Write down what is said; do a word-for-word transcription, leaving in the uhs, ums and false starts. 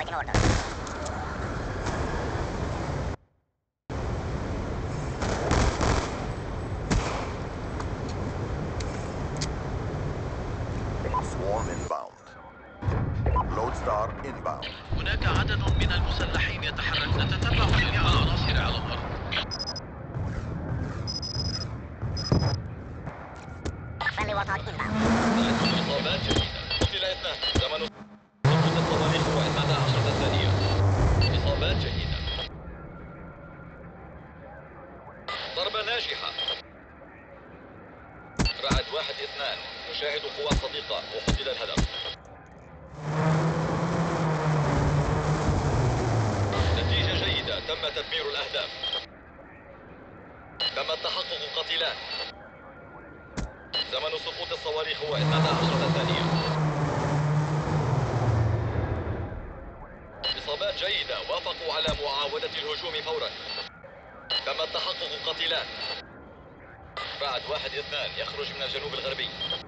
Swarm inbound. Lodestar inbound. هناك عدد من المسلحين يتحركون. نتتبع جميع العناصر على الأرض. إصابات جديدة. قتل اثنان. زمن سقوط الصواريخ هو إحدى عشرة ثانية. إصابات جديدة. ضربة ناجحة. رعد واحد اثنان. نشاهد قوات صديقة وقتل الهدف. نتيجة جيدة. تم تدمير الأهداف. تم التحقق قتيلان. زمن سقوط الصواريخ هو إحدى عشرة ثانية. إصابات جيدة. وافقوا على معاودة الهجوم فورا. تم التحقق قتيلان. رعد واحد اثنان يخرج من الجنوب الغربي.